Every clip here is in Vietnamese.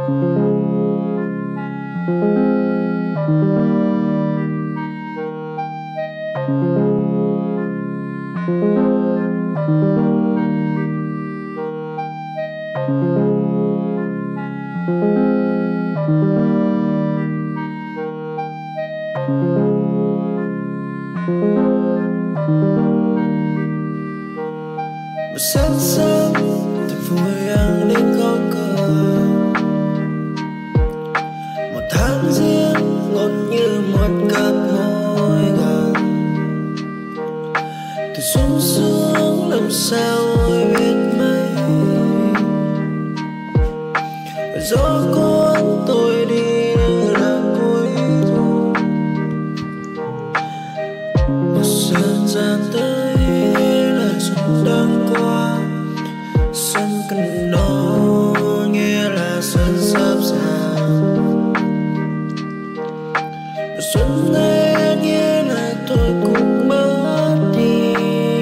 Một sáng sớm thật vui ăn đến có cửa, một tháng riêng ngọt như một cặp môi gần. Từ xuống xuống làm sao ai biết mấy, gió cuốn tôi đi như là cuối thu. Một sớm gian tới là xuân đang qua, xuân cần nó nghĩa là xuân sắp sang. Xuân ấy nghĩa là tôi cũng mất đi,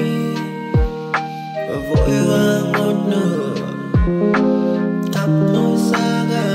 và vội vàng một nửa thắp nỗi xa gà.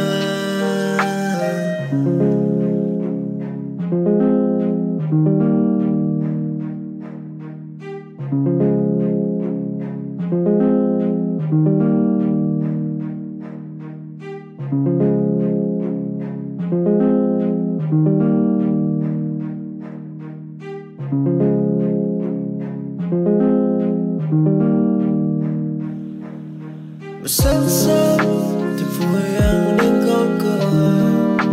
Một sáng sớm thật vui ăn đến có cửa,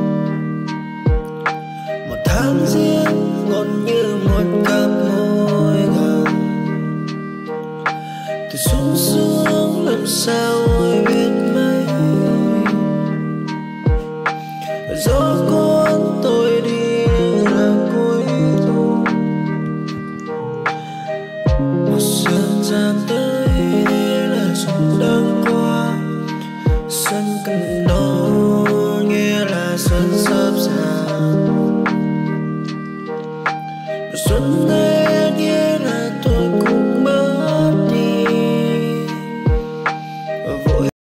một tháng riêng ngọt như một cặp môi gần. Từ xuống xuống làm sao ai biết mấy, gió cuốn tôi đi như là cuối thu. Một sớm gian tới là xuân đang qua, xuân cần nó nghĩa là xuân sắp sang. Xuân ấy